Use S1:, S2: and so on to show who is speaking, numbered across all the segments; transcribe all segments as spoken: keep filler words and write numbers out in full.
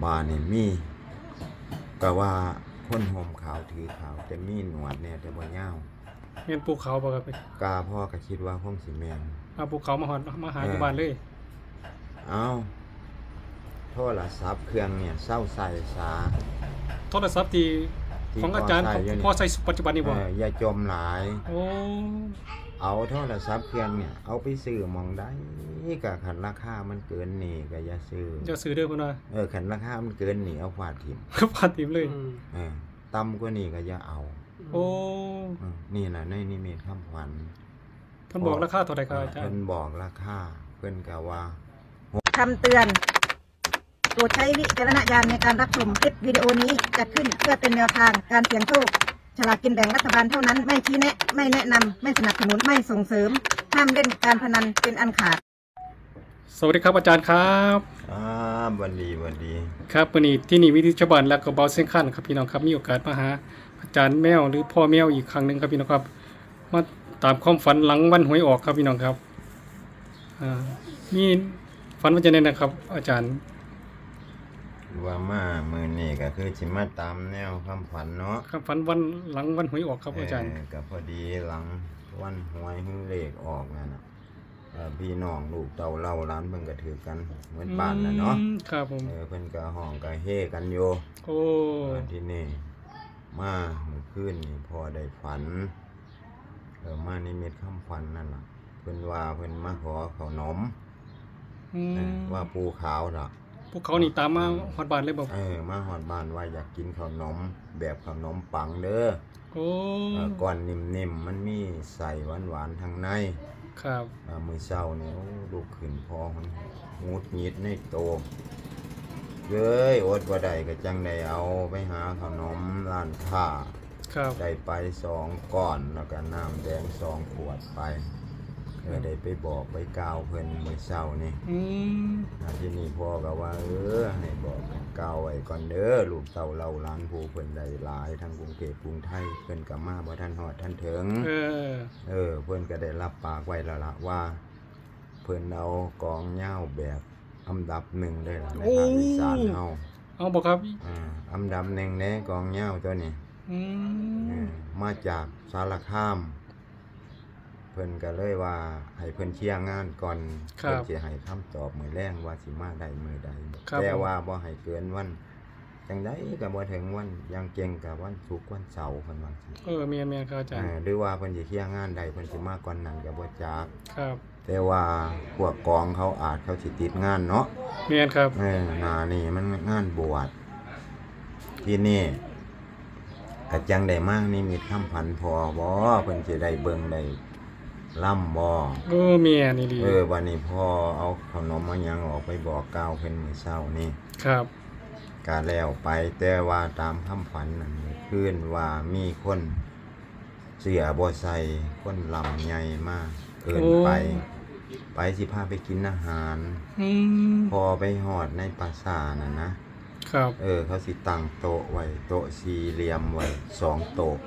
S1: บ้านนี่มีก็ว่าคนห่มขาวถือขาวจะมีหนวดเนี่ยแต่บ่ยาว
S2: เงินภูเขาบ่ครับ
S1: กาพ่อก็คิดว่าคงสิแม่น
S2: เอาภูเขามาหอดมาหาที่บ้านเลย
S1: เอาโทรศัพท์เครื่องเนี่ยเศร้าใส่สา
S2: โทรศัพท์ที่ของอาจารย์พ่อใส่ปัจจุบันนี่บ่
S1: อย่าจมหลาย
S2: โอ้
S1: เอาโทรศัพท์เครื่องเนี่ยเอาไปซื้อมองได้ก็คันราคามันเกินนี่ก็อย่าซื้อ
S2: อย่าซื้อเด้อพุ่นว่า
S1: เออคันราคามันเกินนี่เอาฟาดทิ่ม
S2: ฟาดทิ่มเลย
S1: เออต่ำกว่านี่ก็อย่าเอา
S2: โอ้
S1: นี่น่ะในนิมิตคำขวัญ
S2: เพิ่นบอกราคาเท่าใดครับอาจารย์
S1: เพิ่นบอกราคาเพิ่นก็ว่า
S3: คำเตือนโปรดใช้วิจารณญาณในการรับชมคลิปวิดีโอนี้จัดขึ้นเพื่อเป็นแนวทางการเสี่ยงโชคฉลากกินแบ่งรัฐบาลเท่านั้นไม่ชี้แนะไม่แนะนำไม่สนับสนุนไม่ส่งเสริมห้ามเล่นการพนันเป็นอันขาด
S2: สวัสดีครับอาจารย์ครับ
S1: ครับวันดีวันดี
S2: ครับวันนี้ที่นี่วิธีชาวบ้านและก็เบาเส้นขั้นครับพี่น้องครับมีโอกาสมาหาอาจารย์แมวหรือพ่อแมวอีกครั้งหนึ่งครับพี่น้องครับมาตามความฝันหลังวันหวยออกครับพี่น้องครับอ่ามีฝันว่าจะได้นะครับอาจารย์
S1: ว่ามามือนี่ก็คือสิมาตามแนวคำฝันเนาะ
S2: ครับฝันวันหลังวันหวยออกครับอาจารย์
S1: ก็พอดีหลังวันหวยเลขออกนั่นน่ะพี่น้องลูกเต่าเล่าร้านเพิ่นก็ถือกันเหมือนบ้านน่ะเนาะ
S2: ครับผม
S1: เออเพิ่นก็ห้องก็เฮกันอยู่
S2: โอ้
S1: ที่นี่มาเมื่อคืนนี่พอได้ฝันเออมานิมิตคำฝันนั่นล่ะเพิ่นว่าเพิ่นมาขอขนมว่าปูขาวน่ะ
S2: ปูเขานี่ตามมาฮอดบ้านเลยบ่
S1: เออมาฮอดบ้านว่าอยากกินขนมแบบขนมปังเด้อ
S2: โอ้
S1: ก้อนนิ่มๆมันมีใส่หวานๆทางใน
S2: ครับ
S1: มื้อเช้านี่ลูกขึ้นพอมันงุดหงิดในโตเย้ยอดบ่ได้ก็จังได้เอาไปหาขนมร้านค้า
S2: ครับ
S1: ได้ไปสองก้อนแล้วก็น้ำแดงสองขวดไปเออได้ไปบอกไปกล่าวเพิ่นมื้อเช้านี่
S2: อืม
S1: ที่นี่พ่อก็ว่าเออให้บอกกล่าวไว้ก่อนเด้อลูกเต่าเล่าล้านผู้เพิ่นได้หลายทั้งกรุงเทพกรุงไทยเพิ่นก็มาบ่ทันฮอดทันถึง
S2: เออ
S1: เออเพิ่นก็ได้รับปากไว้แล้วล่ะว่าเพิ่นเอากองเหย้าแบบอันดับหนึ่งเลยล่ะในภาคอีสานเฮา
S2: เอาบ่ครับ
S1: อ่าอันดับหนึ่งในกองเหย้าตัวนี้
S2: อืม
S1: มาจากสารคามเพิ่นก็เลยว่าให้เพิ่นเชียร์งานก่อนเพิ่นสิให้คำตอบมื้อแรงว่าสิมาได้มื้อใดแต่ว่าบ่ให้เกินวันจังได๋ก็บ่ถึงวันยังเก่งก็วันศุกร์วันเสาร์เพิ่นว่าสิ
S2: เออแม่นๆครับอาจารย์
S1: หรือว่าเพิ่นสิเชียร์งานใดเพิ่นสิมาก่อนนั้นก็บ่จัก
S2: ครับ
S1: แต่ว่าพวกกองเขาอาจเขาสิติดงานเนาะ
S2: แม่นครับ
S1: เออหน้านี่มันงานบวชที่นี่ก็จังได้มานี่มีคำพันพอบ่เพิ่นสิได้เบิ่งได้ล่ำบ่
S2: เออเมียนี่ดี
S1: เออวันนี้พ่อเอาขนมมายังออกไปบอกกล่าวเพิ่นมื้อเช้านี่
S2: ครับ
S1: กะแล้วไปแต่ว่าตามคำฝันนั่นคืนว่ามีคนเสียบ่ใส่คนลำใหญ่มากเอิ้นไปไปสิพาไปกินอาหาร
S2: อืม
S1: พอไปฮอดในปราสาทน่ะนะครับเออเขาสิตั้งโต๊ะไว้โต๊ะสี่เหลี่ยมไว้สองโต๊ะ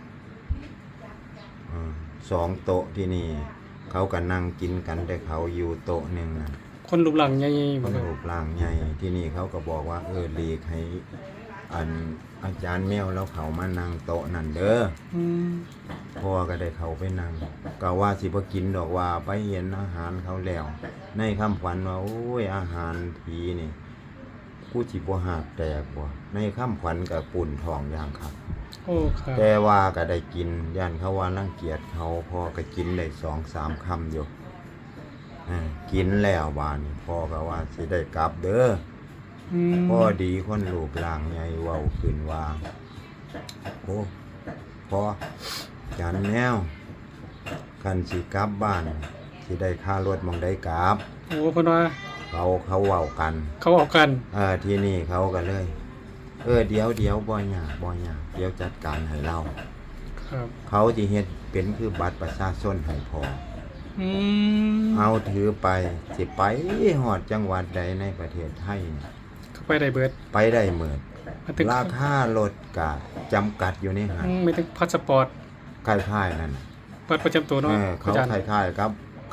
S1: อือสองโต๊ะที่นี่เขาก็นั่งกินกันแต่เขาอยู่โต๊ะนึงน่ะ
S2: คนรูปร่างใหญ่ๆ
S1: คนรูปร่างใหญ่ที่นี่เขาก็บอกว่าเออหลีกให้อันอาจารย์แมวแล้วเขามานั่งโต๊ะนั่นเด้อ
S2: อืม
S1: พ่อก็ได้เขาไปนั่งก็ว่าสิบ่กินดอกว่าไปเห็นอาหารเขาแล้วในคำฝันว่าโอ้ยอาหารผีนี่กูสิบ่หากแตกบ่ในคำฝันก็ปุ่นท้องอย่างครับ
S2: โอ้ครับ
S1: แต่ว่าก็ได้กินย่านเขาว่ารังเกียจเขาพ่อก็กินได้ สองสาม คำอยู่อ่ากินแล้วบาดนี้พ่อก็ว่าสิได้กลับเด้อ
S2: อืม
S1: พอดีคนรูปร่างใหญ่เว้าขึ้นว่าโอ้พ่อจันแนวคันสิกลับบ้านสิได้ค่ารถมองได้กลับ
S2: โอ้เพิ่นว่า
S1: เขาเขาเว้ากัน
S2: เขาเว้ากัน
S1: เออที่นี่เขาก็เลยเออเดี๋ยวเดี๋ยวบ่ยากบ่ยากเดี๋ยวจัดการให้เรา
S2: ครับ
S1: เขาสิเฮ็ดเป็นคือบัตรประชาชนให้พอ
S2: อืม
S1: เอาถือไปสิไปฮอดจังหวัดใดในประเทศไทย
S2: เขาไปได้เบิด
S1: ไปได้หมดราคารถก็จำกัดอยู่ในหัน
S2: ไม่ถึงพาสปอร์ต
S1: คล้ายๆนั่น
S2: บัตรประจำตัวเนาะ
S1: เขาคล้ายๆครับค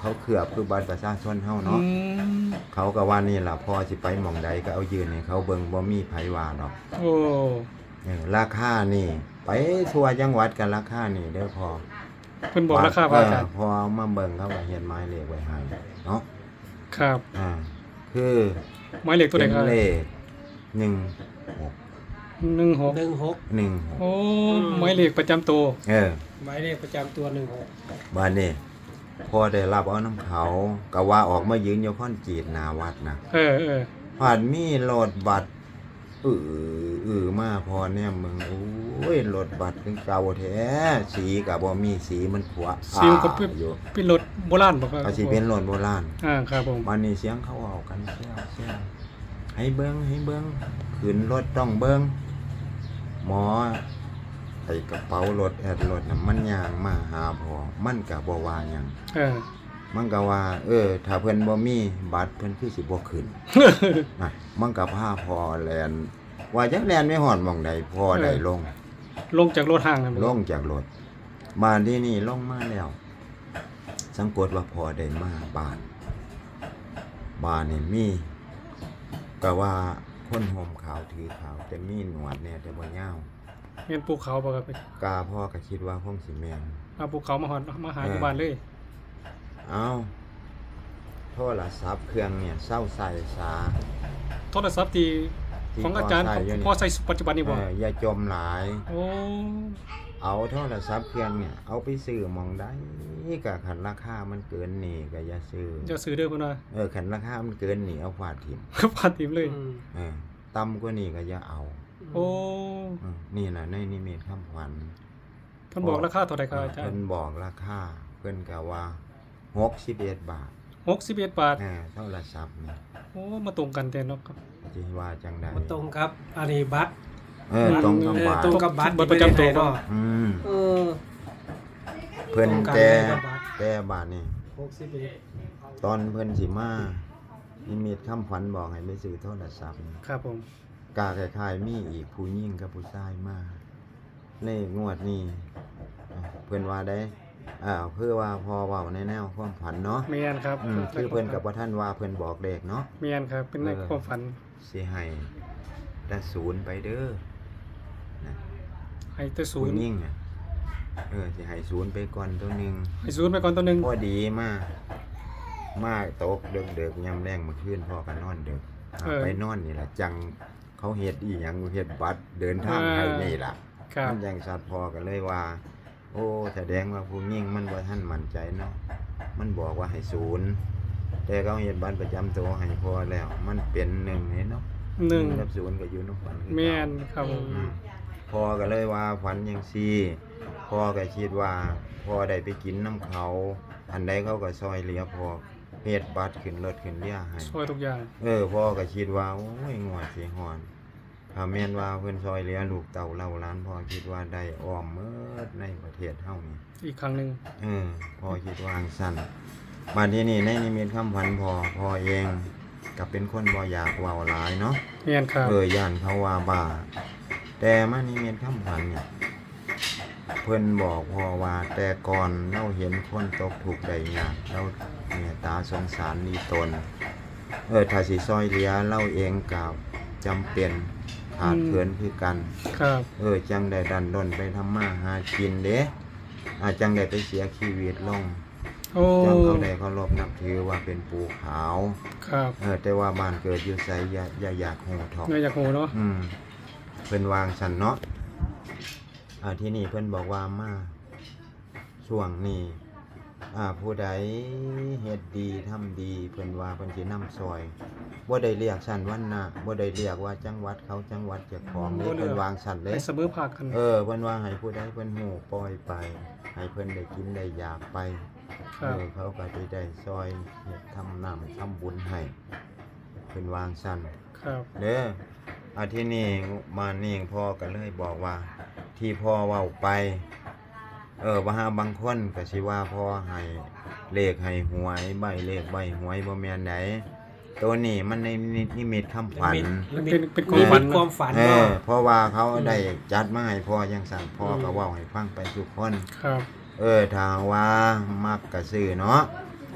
S1: เขาเคลือบคือบัตรประชาชนเฮาเนาะเขาก็ว่านี่ล่ะพอสิไปหม่องใดก็เอายืนให้เขาเบิ่งบ่มีไผว่าดอก
S2: โอ้
S1: เออราคานี่ไปทั่วจังหวัดกันราคานี่เด้อพอ
S2: เพิ่นบอกราคาว่าอาจารย์
S1: พอมาเบิ่งเขาก็เฮ็ดหมายเลขไว้ให้เนาะ
S2: ครับ
S1: อ่าคือ
S2: หมายเลขตัวใดครับ
S1: เลขหนึ่งหก
S2: หนึ่งหก
S4: หนึ่งหก
S1: หนึ่ง
S2: โอ้หมายเลขประจำตัว
S1: เออ
S4: หมายเลขประจำตัวหนึ่งหก
S1: บัดนี้พอได้รับเอาน้ำเขาก็ว่าออกมายืนอยู่ค่อนจีดหน้าวัดนะ
S2: เออเออ
S1: ผ่านมีรถบัตรเออเออมาพอเนี่ยมึงโอ้ยรถบัตรคือเก่าแท้สีก็บ่มีสีมันขวา
S2: สีก็เป็นเป็นรถโบราณบ่ครับ
S1: ก็สิเป็นรถโบราณ
S2: อ่าครับผม
S1: บัดนี้เสียงเขาเอากันเชี่ยวเชี่ยวให้เบิ่งให้เบิ่งขึ้นรถต้องเบิ่งหมอไอ้กระเป๋ารถแอดรถน่ะมันย่างมาหาพอมันก็บ่ว่าหยัง
S2: เออ
S1: มันก็ว่าเออถ้าเพิ่นบ่มีบัตรเพิ่นคือสิบ่ขึ้นน่ะมันก็พาพอแล่นว่าจักแล่นไม่ฮอดหม่องใดพอได้ลง
S2: ลงจากรถห้างนั่น
S1: ลงจากรถบ้านที่นี่ลงมาแล้วสังกตว่าพอได้มาบ้านบ้านนี่มีก็ว่าคนห่มขาวถือขาวแต่มีหนวดเนี่ยแต่บ่ยาว
S2: แม่นภูเขาบ่ครับ
S1: กาพ่อก็คิดว่าคงสิแม่น
S2: เอาภูเขามาฮอดมาหาที่บ้านเลย
S1: เอาโทรศัพท์เครื่องเนี่ยเศร้าใส่สา
S2: โทรศัพท์ที่ของอาจารย์พอใส่ปัจจุบันนี่บ่
S1: เอออย่าจมหลาย
S2: โอ้
S1: เอาโทรศัพท์เครื่องเนี่ยเอาไปซื้อมองได้ก็คันราคามันเกินนี่ก็อย่าซื้อ
S2: อย่าซื้อเด้อพุ่นว่า
S1: เออคันราคามันเกินนี่เอาฟาดทิ่ม
S2: ฟาดทิ่มเลย
S1: เออต่ำกว่านี่ก็อย่าเอา
S2: โอ้
S1: นี่น่ะในนิมิตคำขวัญ
S2: เพิ่นบอกราคาเท่าใดครับอาจารย์
S1: เพิ่นบอกราคาเพิ่นก็ว่าหกสิบเอ็ดบาท
S2: หกสิบเอ็ดบาท
S1: เออโทรศัพท์นี่
S2: โอ้มาตรงกันแท้เนาะครับ
S1: สิว่าจังได๋
S4: มาตรงครับอันนี้บัตร
S1: เออตรงกับบัตร
S4: ตรงกับบัตร
S2: ประจำตัวก็
S1: อืม
S4: เออ
S1: เพิ่นแต่แต่บาทนี่
S4: หกสิบเอ็ด
S1: ตอนเพิ่นสิมานิมิตคำขวัญบอกให้ไปซื้อโทรศัพท์
S2: ครับผม
S1: กาคล้ายๆมีอีกผู้หญิงกับผู้ชายมาเลขงวดนี้เพิ่นว่าได้อ่าเพื่อว่าพอเว้าในแนวความฝันเนาะ
S2: แม่นครับ
S1: อืมคือเพิ่นกับว่าท่านว่าเพิ่นบอกเลขเนาะ
S2: แม่นครับเป็นในความฝัน
S1: สิให้แต่ศูนย์ไปเด้อนะ
S2: ให้แต่ศูนย์
S1: ผู้หญิงอ่ะเออสิให้ศูนย์ไปก่อนตัวนึง
S2: ให้ศูนย์ไปก่อนตัวนึง
S1: พอดีมากมาตกเดึกๆยามแลงมื้อคืนพอกันนอนดึกไปนอนนี่ล่ะจังเขาเฮ็ดอีหยังเฮ็ดบัตรเดินทางให้นี่ล่ะมันยังชัดพอกันเลยว่าโอ้แสดงว่าผู้หญิงมันบ่ทันมั่นใจเนาะมันบอกว่าให้ศูนย์แต่เขาเฮ็ดบัตรประจำตัวให้พอแล้วมันเป็นหนึ่งนี่เนาะ
S2: หนึ่ง
S1: กับศูนย์ก็อยู่นำกัน
S2: แม่นครับ
S1: พอก็เลยว่าฝันจังซี่พอก็คิดว่าพอได้ไปกินน้ำเขาอันใดเขาก็ซอยเหลือพอเฮ็ดบัตรขึ้นรถขึ้นเรือให้
S2: ซอยทุกอย่าง
S1: เออพ่อก็คิดว่าโอ้ยงวดสิฮอดถ้าแม่นว่าเพิ่นซอยเหลือลูกเต่าเล่าล้านพ่อคิดว่าได้อ้อมหมดในประเทศเฮานี่
S2: อีกครั้งนึง
S1: เออพ่อคิดว่าซั่นบัดนี้นี่ในนิมิตคำขวัญพ่อพ่อเองก็เป็นคนบ่อยากเว้าหลายเนาะ
S2: แม่นครับ
S1: เออย่านเขาว่าบ้าแต่มานิมิตคำขวัญเนี่ยเพิ่นบอกพ่อว่าแต่ก่อนเราเห็นคนตกทุกข์ได้ยากเราเมตตาสงสารมีตนเออถ้าสิซอยเหลือเราเองก็จำเป็นขาดเขินคือกัน
S2: ครับ
S1: เออจังได้ดันดนไปทำมาหากินเด้อาจังได้ไปเสียชีวิตลงจังเขาได้เคารพนับถือว่าเป็นปู่ขาว
S2: ครับ
S1: เออแต่ว่าบ้านเกิดอยู่ไสอย่าอย่าอยากโหทอก
S2: อย่าอยากโหเนาะ
S1: อืมเพิ่นวางซั่นเนาะอ่าที่นี่เพิ่นบอกว่ามาช่วงนี้อ่าผู้ใดเฮ็ดดีทำดีเพิ่นว่าเพิ่นสินำซอยบ่ได้เรียกชั้นวรรณะบ่ได้เรียกว่าจังหวัดเขาจังหวัดเจ้าของนี่เพิ่นวางชั้นเลย
S2: เสมอภาคกัน
S1: เออเพิ่นว่าให้ผู้ใดเพิ่นฮู้ปล่อยไปให้เพิ่นได้กินได้อยากไปเออเขาก็สิได้ซอยเฮ็ดทำน้ำทำบุญให้เพิ่นวางชั้น
S2: ครับ
S1: เด้ออ่าที่นี่มานี่พ่อก็เลยบอกว่าที่พ่อเว้าไปเออว่าบางคนก็สิว่าพ่อให้เลขให้หวยใบเลขใบหวยบ่แม่นไดตัวนี้มันในนิมิตคำฝัน
S2: เป็นเป็นความฝัน
S4: ความฝัน
S1: เออเพราะว่าเขาได้จัดมาให้พ่อจังซั่นพ่อก็เว้าให้ฟังไปทุกคน
S2: ครับ
S1: เออถ้าว่ามักก็ซื้อเนาะ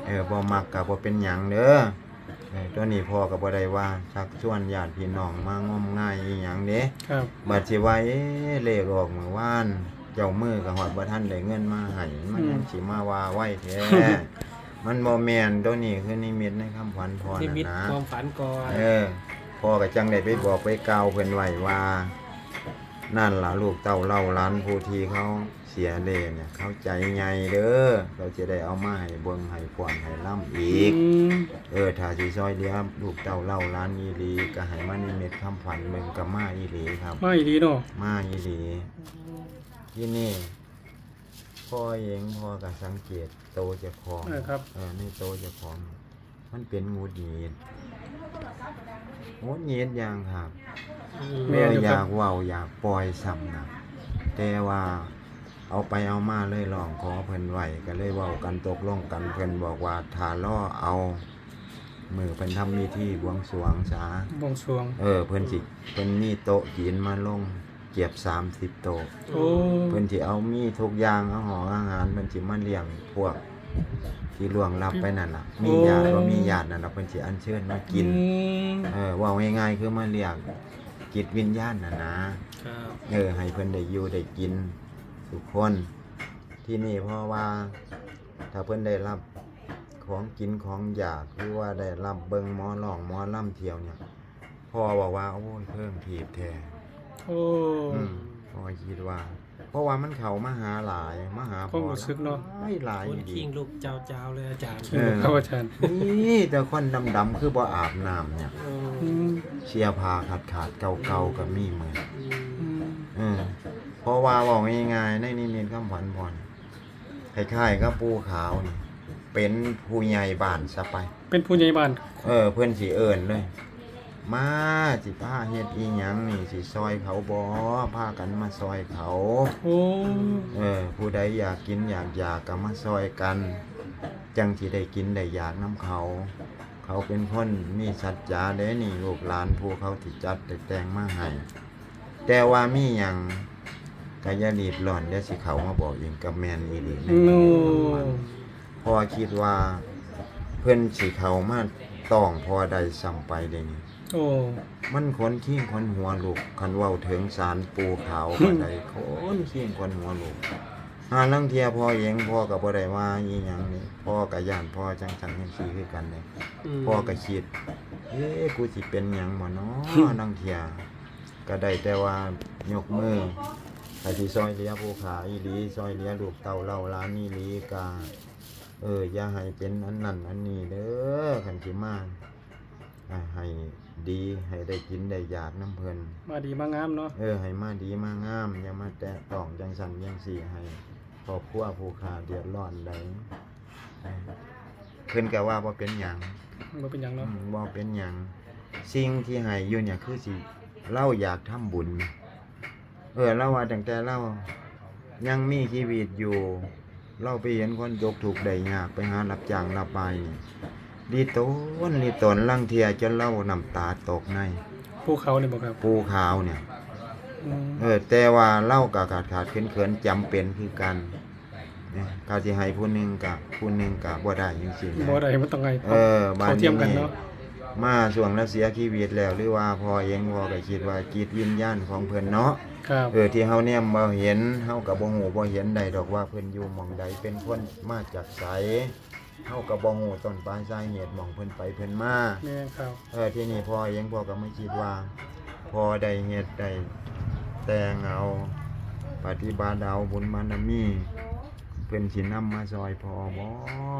S1: เออบ่มักก็บ่เป็นหยังเด้อเออตัวนี้พ่อก็บ่ได้ว่าชักชวนญาติพี่น้องมางมงายอีหยังเด้
S2: ครับ
S1: บัดสิว่าเอ๊ะเลขออกเมื่อวานเจ้ามือก็ฮอดบ่ทันได้เงินมาให้มันยังสิมาว่าไว้แท้ มันบ่แม่นตัวนี้คือนิมิตในคำขวัญพ่อ
S4: นิ
S1: น่ะ
S4: มิต
S1: นะ
S4: ความฝันก่อน
S1: เออพ่อก็จังได้ไปบอกไปกล่าวเพิ่นไว้ว่านั่นล่ะลูกเต้าเล่าหลานผู้ที่เขาเสียเลเนี่ยเขาใจใหญ่เด้อเราจะได้เอามาให้เบิ่งให้ฟ้อนให้ล่ำอีก
S2: อืม
S1: เออถ้าสิซอยเหลือลูกเต้าเล่าหลานอีหลีก็ให้มานิมิตคำขวัญเบิ่งก็มาอีหลีครับ
S2: มาอีหลีเนาะ
S1: มาอีหลีที่นี่พ่อเองพ่อก็สังเกตโตเจ้าของ
S2: เออครับ
S1: เออนี่โตเจ้าของมันเป็นงูหนีดงูหนีดอย่างครับ
S4: อืม
S1: แม่อยากเว้าอยากปล่อยซ้ำนะแต่ว่าเอาไปเอามาเลยลองขอเพิ่นไหวก็เลยเว้ากันตกลงกันเพิ่นบอกว่าถ้าล่อเอามือเพิ่นทำมีที่บวงสรวงซะ
S2: บวงสรวง
S1: เออเพิ่นสิเพิ่นมีโต๊ะกินมาลงเก็บสามสิบโต๊ะ
S2: โอ้
S1: เพิ่นสิเอามีทุกอย่างเอาหออาหารเพิ่นสิมาเลี้ยงพวกที่ล่วงลับไปนั่นล่ะมีญาติบ่มีญาตินั่นล่ะเพิ่นสิอัญเชิญมากิน
S2: อืม
S1: เออเว่าง่ายๆคือมาเรียกจิตวิญญาณน่ะนะ
S4: ครับ
S1: เออให้เพิ่นได้อยู่ได้กินทุกคนที่นี่เพราะว่าถ้าเพิ่นได้รับของกินของอยากหรือว่าได้รับเบิ่งหมอร้องหมอล่ำเที่ยวเนี่ยพ่อบอกว่าโอ้ยเพิ่มถีบแท้
S2: โอ้
S1: อืมพ่อคิดว่า เพราะว่ามันเข้ามาหาหลายมาหา
S2: ความรู้สึกเนาะ
S1: หลายหลาย
S4: คน
S1: ดี
S4: คิงลูกเจ้าเจ้าเลยอาจารย์
S2: เออครับอาจารย์
S1: นี่แต่คนดำๆคือบ่อาบน้ำเนี่ย
S4: เออ
S2: อืม
S1: เสียผ้าขาดๆเก่าๆก็มีเหมือน
S2: อืม
S1: เออเพราะว่าบอกง่ายๆในนิมิตคำขวัญพรคล้ายๆกับปูขาวนี่เป็นผู้ใหญ่บ้านซะไป
S2: เป็นผู้ใหญ่บ้าน
S1: เออเพื่อนสิเอิญเลย มาสิพาเฮ็ดอีหยังนี่สิซอยเขาบ่พากันมาซอยเขา
S2: โอ้
S1: เออผู้ใดอยากกินอยากอยากก็มาซอยกัน จังสิได้กินได้อยากน้ำเขา เขาเป็นคนมีสัจจะเด้นี่ลูกหลานผู้เขาที่จัดได้แต่งมาให้แต่ว่ามีหยังก็อย่ารีบร้อนเดี๋ยวสิเขามาบอกเองกับแม่นอีหลีใน
S2: โอ้
S1: เพราะว่าคิดว่าเพิ่นสิเขามาต้องพอได้ซ้ำไปเด้นี่
S2: โอ้
S1: มันคนขี้คนหัวลูกคันเว้าถึงสารปูขาวบ่ได้คนขี้คนหัวลูกหาลังเที่ยพ่อเองพ่อก็บ่ได้ว่าอีหยังนี่พ่อก็ย่านพ่อจังซั่นจังซี่คือกันเด้
S4: ม
S1: พ่อก็คิดเอ๊ะกูสิเป็นหยังบ่เนาะลังเที่ยก็ได้แต่ว่ายกมือถ้าสิซอยเหลือผู้ขาอีหลีซอยเหลือลูกเต้าเล่าหลานอีหลีก็เอออย่าให้เป็นอันนั้นอันนี้เด้อคันสิมาอ่าให้ดีให้ได้กินได้อยากน้ำเพิ่น
S2: มาดีมางามเนาะ
S1: เออให้มาดีมางามอย่ามาแตะต้องจังสันจังสี่ให้ครอบครัวผู้ขาเดือดร้อนใดเออเพิ่นก็ว่าบ่เป็นหยัง
S2: บ่เป็นหยัง
S1: อื
S2: เนาะ
S1: มบ่เป็นหยังสิ่งที่ให้อยู่เนี่ยคือสิเราอยากทำบุญ เออเราว่าตั้งแต่เรายังมีชีวิตอยู่ เราไปเห็นคนยกถูกข์ได้ยากไปหารับจ้างรับไปนี่ดีตนดีตนลังเทียจนเราน้ำตาตกใน
S2: ภูเขานี่บ่ครับ
S1: ปูขาวเนี่ย
S2: อืม
S1: เออแต่ว่าเล่ากับขาดขาดเขินเขินๆจำเป็นคือกันเนี่ยเขาสิให้ผู้หนึงกับผู้หนึงกับบ่ได้จริงๆนะ
S2: บ่ได้มันต้องไง
S1: เออบ้าน
S2: เขาเทียมกัน
S1: นี้
S2: เนาะ
S1: มาช่วงแล้วเสียชีวิตแล้วหรือว่าพอเองพอก็คิดว่าจิตวิญญาณของเพิ่นเนาะ
S2: ครับ
S1: เออที่เฮาเนี่ยบ่เห็นเฮาก็บ่ฮู้บ่เห็นใดดอกว่าเพิ่นอยู่หม่องใดเป็นคนมาจากไสเฮาก็บ่ฮู้ต้นปลายสาเหตุหม่องเพิ่นไปเพิ่นมา
S2: แม่นครับ
S1: เออที่นี่พ่อเองพ่อก็ไม่คิดว่าพอได้เฮ็ดได้แต่งเอาปฏิบัติเอาบุญบารมีเพิ่นสินำมาซอยพ่อบ่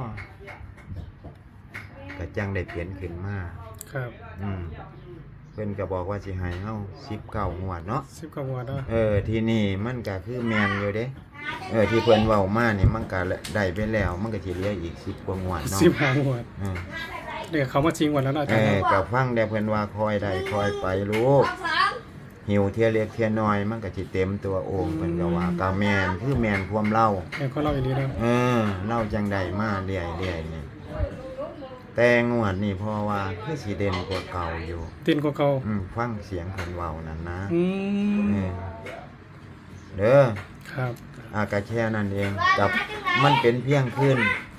S1: ก็จังได้เปลี่ยนขึ้นมา
S2: ครับ
S1: อืมเพิ่นก็บอกว่าสิให้เฮาสิบเก้างวดเนาะ
S2: สิบกว่าหัวเนาะ
S1: เออที่นี่มันก็คือแม่นอยู่เด้เออที่เพิ่นเว้ามานี่มันก็ได้ไปแล้วมันก็สิเหลืออีกสิบกว่างวดเนาะ
S2: สิบห้าหัว
S1: เออ
S2: เดี๋ยวเขามาจริงวันแล้วเนาะอา
S1: เอ
S2: จารย์
S1: อ
S2: เนาะ
S1: กับฟังได้เพิ่นว่าคอยได้คอยไปลูกหิวเทียเล็กเทียน้อยมันก็สิเต็มตัวโอ่งเพิ่นก็ว่าก็แม่นคือแม่นความเล่า
S2: แม่นเขาเล่าอีหลีเนาะ
S1: เออเล่าจังได้มาเรื่อยๆนี่แต่งวดนี่เพราะว่าคือสิเด่นกว่าเก่าอยู่
S2: เต้นกว่าเก่า
S1: อืมฟังเสียงเพิ่นเว้านั่นนะ
S2: อืม
S1: เออเด้อ
S2: ครับ
S1: อากาแค่นั้นเองกับมันเป็นเพียงขึ้น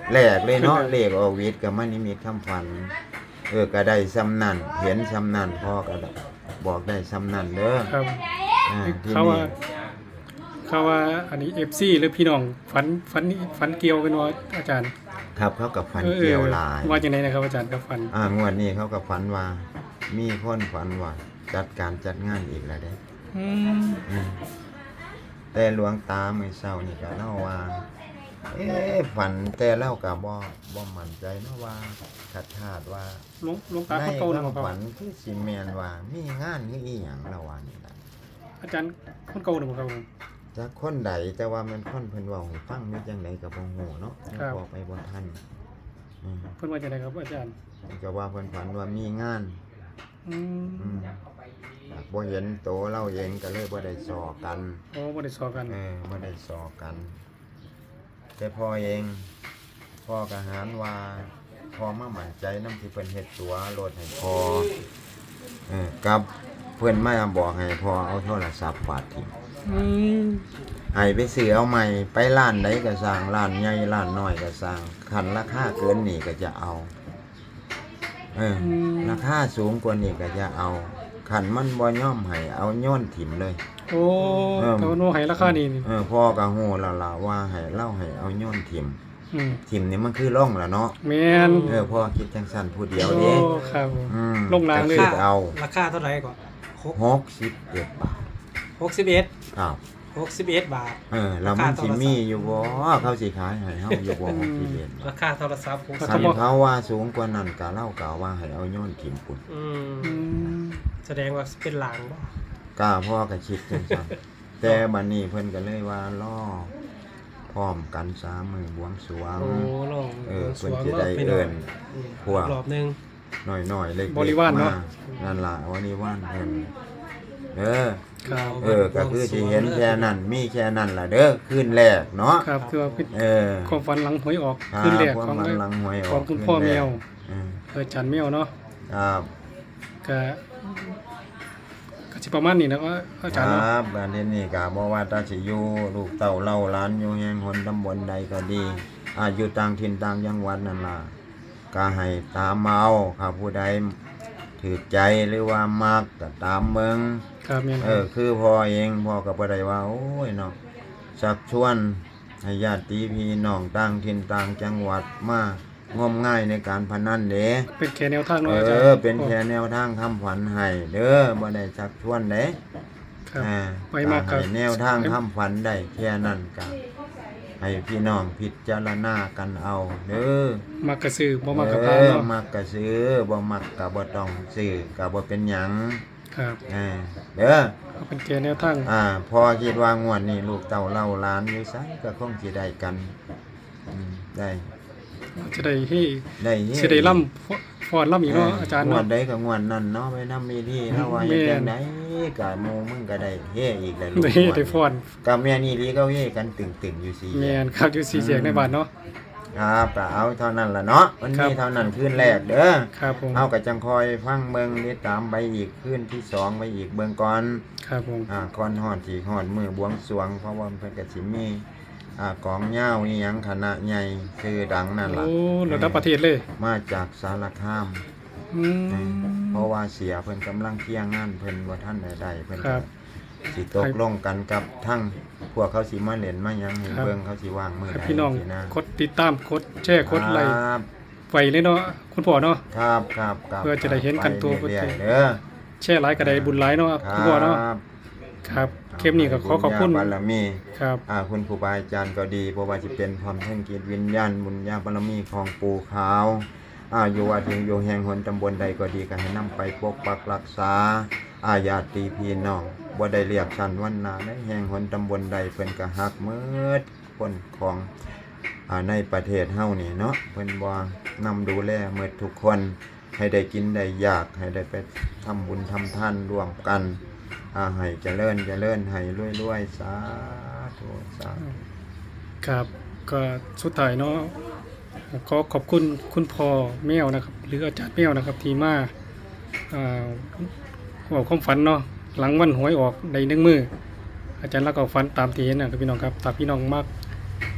S1: แรกเลยเนาะ
S2: ขึ้นแรก
S1: เลขออกวิทย์ก็มันนิมิตคำฝันเออก็ได้ซ้ำนั่นเห็นซ้ำนั่นพ่อก็บอกได้ซ้ำนั่นเด้อ
S2: ครับ
S1: อ่าที่
S2: เขาว่า
S1: นี่
S2: เขาว่าอันนี้ เอฟ ซี หรือพี่น้องฝันฝันฝันเกี่ยวกันว่าอาจารย์
S1: ครับเขากับฝัน
S2: ออ
S1: เกี่ยวหลาย
S2: ว่าจังไดนะครับอาจารย์กับฝัน
S1: อ่างวดนี้เขากับฝันว่า มีคนฝันว่าจัดการจัดงานอีกแล้วเด้
S2: อืม
S1: อืมแต่หลวงตาเมื่อเช้านี่ก็เล่าว่า เอ๊ะฝันแต่เล่าก็บ่บ่มั่นใจเนาะว่าคัดคาดว่า
S2: หลวงหลวงตา
S1: ใน
S2: เขาโตนะ
S1: ควา
S2: ค
S1: ม
S2: รับ
S1: ฝันคือสิแม่นว่ามีงานคืออีหยังละว่านี่ล่ะ
S2: อาจารย์คนเก่านะครับผม
S1: จักคนใดแต่ว่ามันคนเพิ่นเว้าให้ฟังนี่จังไดก็บ่ฮู้เนาะ
S2: ครับ
S1: บอกไปบ่ทันอืม
S2: เพิ่นว่าจังไดครับอาจารย์
S1: ก็ว่าเพิ่นฝันว่ามีงาน
S2: อืม
S1: อืมบ่เห็นโตเราเองก็เลยบ่ได้สอกัน
S2: โอ้บ่ได้สอกัน
S1: เออบ่ได้สอกัน แต่พ่อเองพ่อก็หารว่าพ่อมามั่นใจนำที่เพิ่นเฮ็ดตัวรถให้พ่อเออกับเพิ่นมาบอกให้พ่อเอาโทรศัพท์ฝากทิ้ง
S2: อืม
S1: ให้ไปซื้อเอาใหม่ไปร้านใดก็สร้างร้านใหญ่ร้านน้อยก็สร้างคันราคาเกินนี่ก็จะเอาเออราคาสูงกว่านี่ก็จะเอาคันมันบ่ยอมให้เอาโยนถิ่มเลย
S2: โอ้แต่ว่าโนให้ราคานี่นี่
S1: เออพ่อก็ฮู้แล้วล่ะว่าให้เล่าให้เอาโยนถิ่ม
S2: อืม
S1: ถิ่มนี่มันคือร่องล่ะเนาะ
S2: แม่น
S1: เออพ่อคิดจังซั่นผู้เดียว
S2: โอ้
S1: เด้
S2: ครับผม
S1: อืม
S2: ลงรางเลย
S1: ก็คิดเอา
S4: ราคาเท่าไหร่ก่อนหก
S1: หกสิบเอ็ดบาท
S4: หกสิบเอ็ด
S1: ครับ
S4: หกสิบเอ็ดบาท
S1: เออแล้วมันสิมีอยู่บ่เขาสิขายให้เฮาอยู่บ่หกสิบเอ็ดบาท
S4: ราคาโทรศัพท์หก
S1: คั
S4: สิ
S1: น
S4: บเอ็ด
S1: เขาว่าสูงกว่านั้นก็เล่าก็ว่าให้เอาโยนถิ่มปุ่น
S4: อืม
S2: อืม
S4: แสดงว่าเป็นหลังบ่
S1: กล้าพ่อก็คิดจังซั่น แต่บัดนี้เพิ่นก็เลยว่าล่อพร้อมกันสามมือบวงสรวง
S4: โอ้ลอง
S1: เออเพิ่นสิได้เอิ้น พวก
S4: รอบหนึง
S1: หน่อยๆเล็กๆ
S2: บริวารเนาะ
S1: มนั่นล่ะบริวารเพิ่นเออ
S2: ครับ
S1: เออก็คือที่เห็นแค่นั้นมีแค่นั้นล่ะเด้อคืนแรกเนาะ
S2: ครับคือว่าเป็น
S1: เออ
S2: ความฝันหลังหวยออก
S1: ครับ
S2: ขึ้นแรก
S1: ความ
S2: ของ
S1: ฝันหลังหวยออก
S2: ของคุณพ่อ
S1: คืน
S2: แม
S1: แรก
S2: ว
S1: เออ
S2: เออจันแมวเนาะ
S1: ครับ
S2: ก็ก็สิประมาณนี้นะว่าอาจารย์
S1: ค
S2: เนาะ
S1: รับบัดนี้นี่ก็บ่ว่าตาสิอยู่ลูกเต้าเล่าหลานอยู่แห่งหนตำบลใดก็ดีอาอยู่ต่างถิ่นต่างจังหวัดนั่นล่ะก็ให้ตามเอาครับผู้ใดถูกใจหรือว่ามักก็ตามเบิ่ง
S2: ครับแม่น
S1: เออคือพ่อเองพ่อก็บ่ได้ว่าโอ้ยเนาะชักชวนให้ญาติพี่น้องต่างถิ่นต่างจังหวัดมางมง่ายในการพนันเด้
S2: เป็นแค่แนวทาง
S1: เอ
S2: เนาะอาจารย์
S1: อเป็นแค่แนวทางคำขวัญให้เด้อบ่ได้ชักชวนเด้
S2: ครับ
S1: อ่า
S2: ไปมากครับ
S1: ให้แนวทางคำขวัญได้แค่นั้นก็ให้พี่น้องพิจารณากันเอาเด้อ
S2: มักกระซื้อบ่มักกระ
S1: เอ
S2: พาน
S1: อ
S2: เนาะ
S1: มักก็ซื้อบ่มักก็บ่ต้องซื้อก็บ่เป็นหยัง
S2: ครับ
S1: อ่าเด้อ
S2: เอาเป็นแค่แนวทาง
S1: อ่าพอคิดว่างวดนี้ลูกเต่าเล่าหล้านอยู่ไสก็คงสิได้กันอืมได้
S2: จะได้เฮ้
S1: ได้เฮ็
S2: สิได้ล่ำฟ้อนล่ำอีกเนาะอาจารย์
S1: งว
S2: เนาะ
S1: ดใดก็งวดนั้นเนาะไปนำมีที่แล้วว่า
S2: แม่
S1: เฮ็ด
S2: น
S1: จังไดก็หมู่มึงก็ได้เฮ็ดอีกแล้วลูก
S2: ได้เฮ้ได้ฟ้อน
S1: ก็แม่นี่ลีก็เฮ็ดกันตึงๆอยู่สี่
S2: แม่นครับอยู่สีเสียงในบ้านเนาะ
S1: ครับก็เอาเท่านั้นล่ะเนาะมัน
S2: ครั
S1: มี
S2: บ
S1: เท่านั้นคืนแรกเด้อ
S2: ครับผม
S1: เฮาก็จังคอยฟังเบิ่งติดตามไปอีกคืนที่สองไปอีกเบิ่งก่อน
S2: ครับผม
S1: อ่าก่อนฮอดที่ฮอดมื้อบวงสรวงเพราะว่าเพิ่นก็สิมีอ่ากองเหย้าอีหยังคณะใหญ่ชื่อดังนั่นล่ะ
S2: โอ้ระดับประเทศเลย
S1: มาจากสารคาม
S2: อืม
S1: เพราะว่าเสียเพิ่นกำลังเคลียร์งานเพิ่นบ่ทันได้ได้เพิ่น
S2: ครั
S1: ก็
S2: บ
S1: สิตกลงกันกับทั้งพวกเขาสิมาเล่นมาหยังให้
S2: ครับ
S1: เบิ่งเขาสิวางมื้อ
S2: ครับ
S1: ใด
S2: พี่น้อง
S1: สินะ
S2: กดติดตามกดแชร์กดไลค์
S1: ครับ
S2: ไว้เลยเนาะคุณพ่อเนาะ
S1: ครับครับครับ
S2: เพื่อจะได้เห็นกันตัว
S1: ไปเรื่อยๆเด้อ
S2: แชร์ไลค์ก็ได้บุญหลายเนาะ
S1: ครั
S2: คุณพ่อเนาะ
S1: บ
S2: ครับคลิปนี้ก็ขอขอบคุณ
S1: ญญาบารมี
S2: ครับ
S1: อ่าคุณครูบาอาจารย์ก็ดีเพราะว่าสิเป็นพร้อมทั้งจิตวิญญาณบุญญาบารมีของปู่ขาวอ่าอยู่ว่าถึงอยู่แห่งหนตำบลใดก็ดีก็ให้นำไปปกปักรักษาอาญาติพี่น้องบ่ได้เรียกชั้นวันนาในแห่งหนตำบลใดเพิ่นก็ฮักหมืดคนของอ่าในประเทศเฮานี่เนาะเพิ่นบ่นำดูแลหมดทุกคนให้ได้กินได้อยากให้ได้ไปทำบุญทำทานร่วมกันอ่าให้เจริญเจริญให้รวยๆสาธุสาธุ
S2: ครับก็สุดท้ายเนาะขอขอบคุณคุณพ่อแมวนะครับ หรืออาจารย์แมวนะครับที่มาอ่าบอกความฝันเนาะหลังวันหวยออกในหนึ่งมืออาจารย์แล้วก็ฝันตามที่เห็นนะครับพี่น้องครับถ้าพี่น้องมาก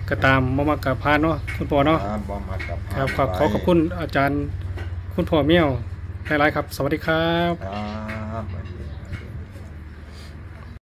S2: ก็ตามบ่มักก็ผ่านเนาะคุณพ่อเนาะ
S1: ครับบ่มากับ
S2: ครับขอขอขอบคุณอาจารย์คุณพ่อเมี่ยวหลายๆครับ สวัสดีครับ
S1: ครับ